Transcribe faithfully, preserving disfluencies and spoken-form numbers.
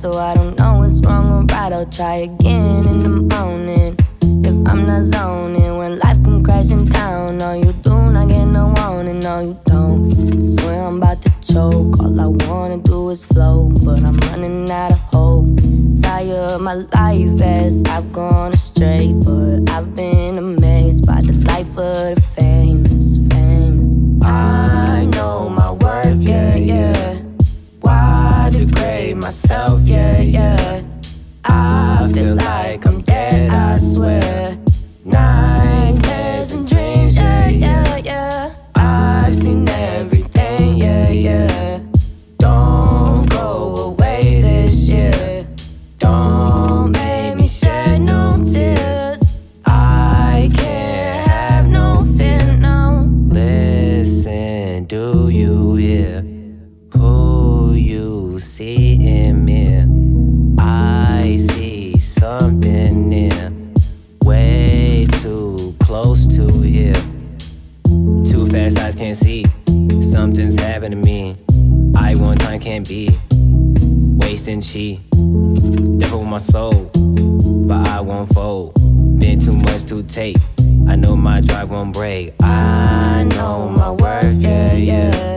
so I don't know what's wrong or right. I'll try again in the morning if I'm not zoning. When life come crashing down, no you do not get no warning, no you don't. Swear I'm about to choke, all I wanna do is flow, but I'm running out of hope. Tired of my life as I've gone astray, but I've been amazed by the life of the famous, famous. I know my worth, yeah, yeah. Why degrade myself, yeah, yeah. I feel like I'm dead, I swear. Nightmares and dreams, yeah, yeah, yeah. I've seen everything, yeah, yeah. Don't go away this year. Don't make me shed no tears. I can't have no fear now. Listen, do you hear who you see in me? I see something near, way too close to here. Too fast eyes can't see, something's happening to me. I one time can't be wasting chi. Devil with my soul, but I won't fold. Been too much to take, I know my drive won't break. I know my worth, yeah, yeah.